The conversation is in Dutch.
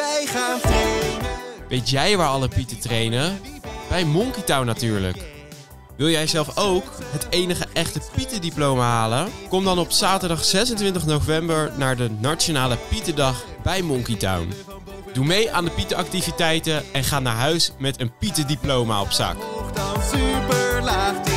wij gaan trainen. Weet jij waar alle Pieten trainen? Bij Monkey Town natuurlijk. Wil jij zelf ook het enige echte Pietendiploma halen? Kom dan op zaterdag 26 november naar de Nationale Pietendag bij Monkey Town. Doe mee aan de Pietenactiviteiten en ga naar huis met een Pietendiploma op zak. Dan super laag.